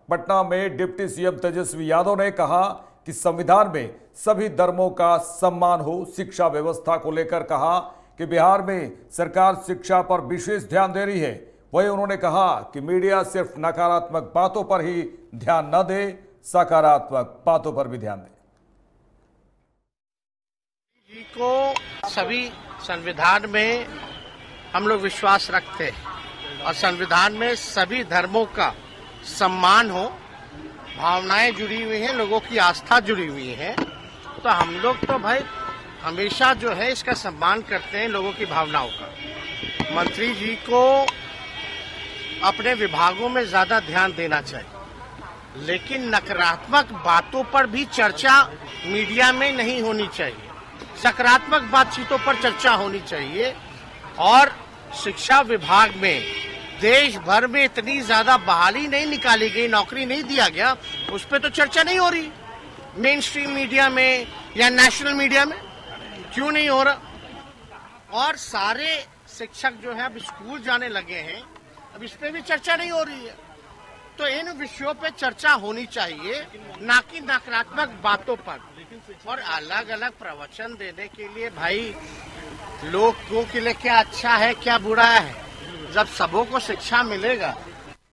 पटना में deputy CM Tejashwi Yadav ने कहा कि संविधान में सभी धर्मों का सम्मान हो। शिक्षा व्यवस्था को लेकर कहा कि बिहार में सरकार शिक्षा पर विशेष ध्यान दे रही है। वहीं उन्होंने कहा कि मीडिया सिर्फ नकारात्मक बातों पर ही ध्यान न दे, सकारात्मक बातों पर भी ध्यान दे। जी को सभी संविधान में हम लोग विश्वास रखते हैं और संविधान में सभी धर्मों का सम्मान हो, भावनाएं जुड़ी हुई हैं, लोगों की आस्था जुड़ी हुई है। तो हम लोग तो भाई हमेशा जो है इसका सम्मान करते हैं, लोगों की भावनाओं का। मंत्री जी को अपने विभागों में ज्यादा ध्यान देना चाहिए, लेकिन नकारात्मक बातों पर भी चर्चा मीडिया में नहीं होनी चाहिए। सकारात्मक बातचीतों पर चर्चा होनी चाहिए। और शिक्षा विभाग में देश भर में इतनी ज्यादा बहाली नहीं निकाली गई, नौकरी नहीं दिया गया, उस पर तो चर्चा नहीं हो रही। मेन स्ट्रीम मीडिया में या नेशनल मीडिया में क्यों नहीं हो रहा? और सारे शिक्षक जो है अब स्कूल जाने लगे हैं, अब इस पे भी चर्चा नहीं हो रही है। तो इन विषयों पे चर्चा होनी चाहिए, ना कि नकारात्मक बातों पर। और अलग अलग प्रवचन देने के लिए भाई लोगों के लिए क्या अच्छा है क्या बुरा है, जब सबों को शिक्षा मिलेगा